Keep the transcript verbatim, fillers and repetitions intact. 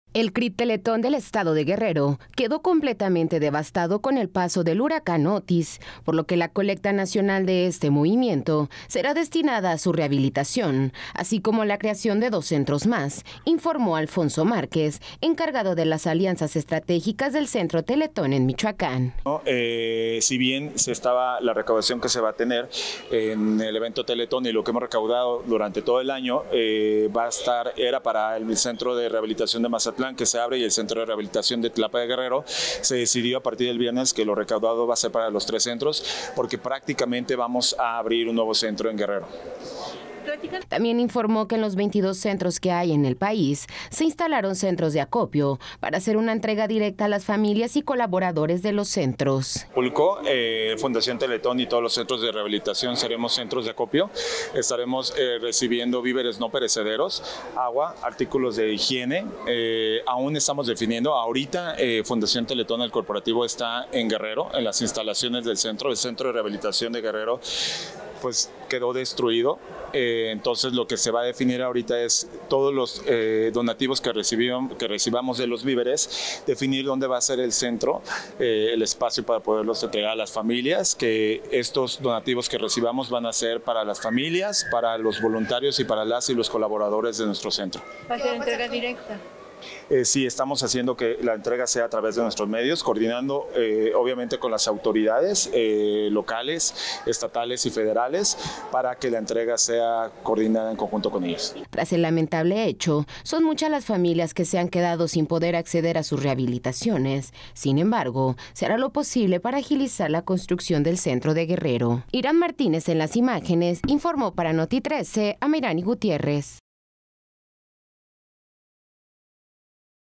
El C R I Teletón del estado de Guerrero quedó completamente devastado con el paso del huracán Otis, por lo que la colecta nacional de este movimiento será destinada a su rehabilitación, así como la creación de dos centros más, informó Alfonso Márquez, encargado de las alianzas estratégicas del Centro Teletón en Michoacán. No, eh, si bien se estaba la recaudación que se va a tener en el evento Teletón y lo que hemos recaudado durante todo el año, eh, va a estar, era para el Centro de Rehabilitación de Mazatlán, que se abre, y el Centro de Rehabilitación de Tlapa de Guerrero. Se decidió a partir del viernes que lo recaudado va a ser para los tres centros, porque prácticamente vamos a abrir un nuevo centro en Guerrero. También informó que en los veintidós centros que hay en el país se instalaron centros de acopio para hacer una entrega directa a las familias y colaboradores de los centros. Pulco, eh, Fundación Teletón y todos los centros de rehabilitación seremos centros de acopio. Estaremos eh, recibiendo víveres no perecederos, agua, artículos de higiene. Eh, aún estamos definiendo. Ahorita eh, Fundación Teletón, el corporativo, está en Guerrero, en las instalaciones del centro. El Centro de Rehabilitación de Guerrero pues quedó destruido. Eh, entonces lo que se va a definir ahorita es todos los eh, donativos que recibimos, que recibamos de los víveres, definir dónde va a ser el centro, eh, el espacio para poderlos entregar a las familias, que estos donativos que recibamos van a ser para las familias, para los voluntarios y para las y los colaboradores de nuestro centro. ¿Va a ser entrega directa? Eh, sí, estamos haciendo que la entrega sea a través de nuestros medios, coordinando eh, obviamente con las autoridades eh, locales, estatales y federales, para que la entrega sea coordinada en conjunto con ellos. Tras el lamentable hecho, son muchas las familias que se han quedado sin poder acceder a sus rehabilitaciones. Sin embargo, se hará lo posible para agilizar la construcción del centro de Guerrero. Irán Martínez en las imágenes informó para Noti trece a Mayrani Gutiérrez.